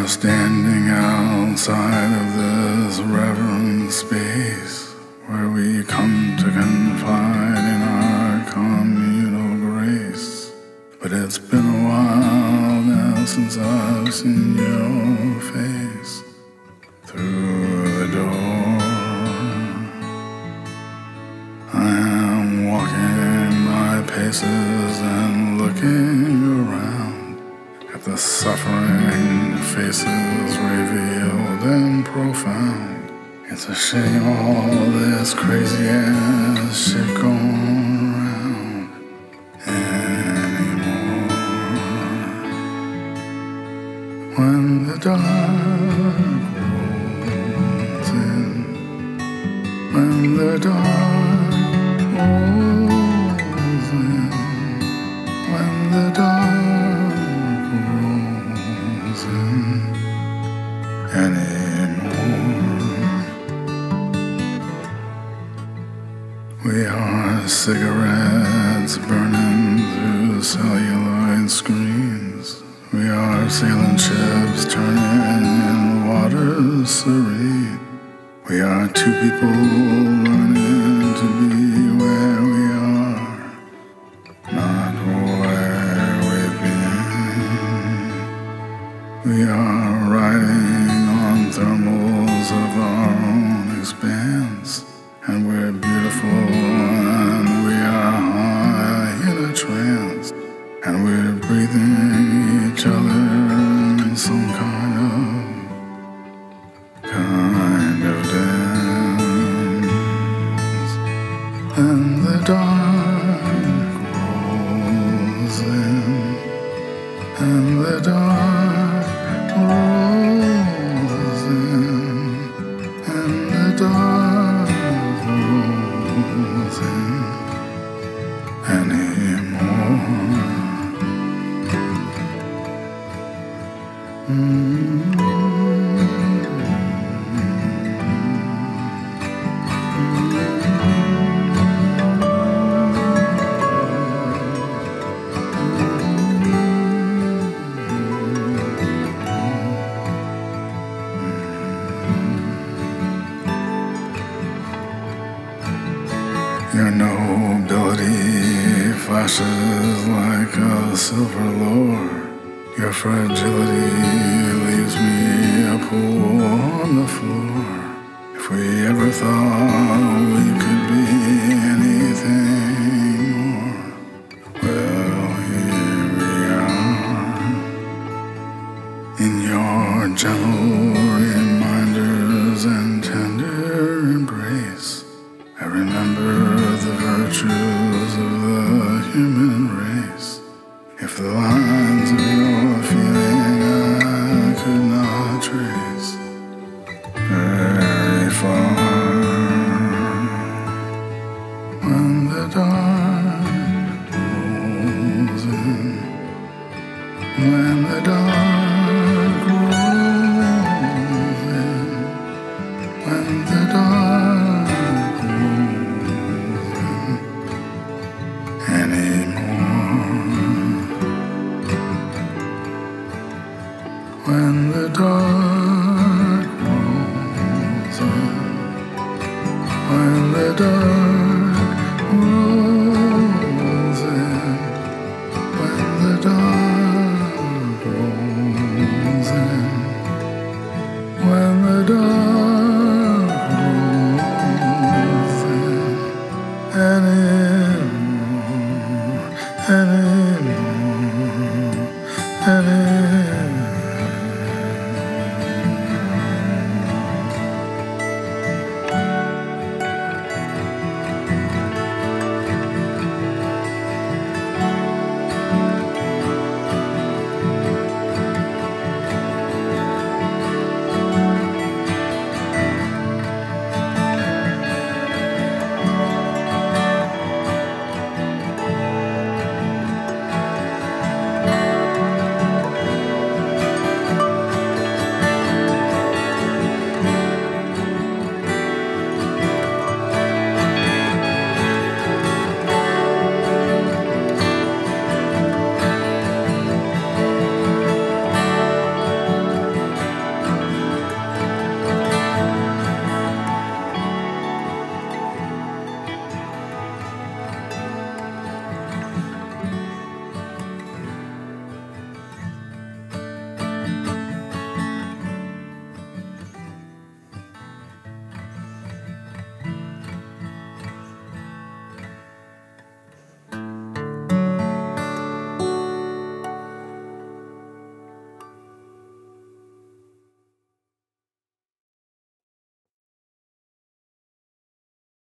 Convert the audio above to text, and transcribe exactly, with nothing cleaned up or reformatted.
are standing outside of this reverent space where we come to confide in our communal grace. But it's been a while now since I've seen your face through the door. I am walking my paces and looking around at the suffering faces revealed and profound. It's a shame all this crazy ass shit going around anymore. When the dark rolls in, when the dark rolls in, when the dark rolls in anymore. We are cigarettes burning through celluloid screens. We are sailing ships turning in waters serene. We are two people learning to be where we are, not where we've been. We are riding on thermals of our own expanse, and we're beautiful and we are high in a trance, and we're breathing each other in some kind of, kind of dance. And the dark rolls in, and the dark rolls in, and the dark rolls in anymore. Mm-hmm. Your nobility flashes like a silver lure. Your fragility leaves me a pool on the floor. If we ever thought we could be anything more, well, here we are. In your gentle reminders and tender embrace, I remember the virtues of the human race. If the lines of your feeling I could not trace very far, when the dark rolls in, when the dark rolls in, when the dark rolls in anymore. When the dark rolls in, when the dark